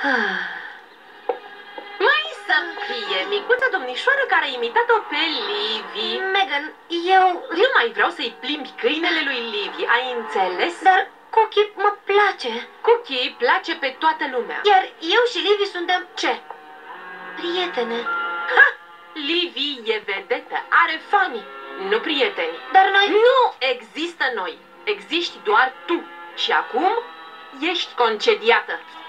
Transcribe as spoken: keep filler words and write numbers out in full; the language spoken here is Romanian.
Mai să fie micuța domnișoară care a imitat-o pe Livy. Megan, eu... Nu mai vreau să-i plimbi câinele lui Livy, ai înțeles? Dar Cookie mă place. Cookie place pe toată lumea. Iar eu și Livy suntem... Ce? prietene. Ha! Livy e vedetă, are fani, nu prieteni. Dar noi... Nu există noi, existi doar tu. Și acum ești concediată.